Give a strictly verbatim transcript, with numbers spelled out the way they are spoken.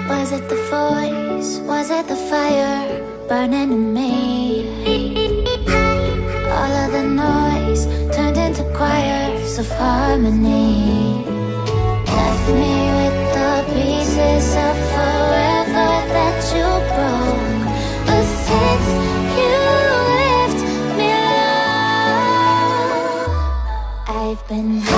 Was it the voice? Was it the fire burning in me? All of the noise turned into choirs of harmony. Left me with the pieces of forever that you broke. But since you left me alone, I've been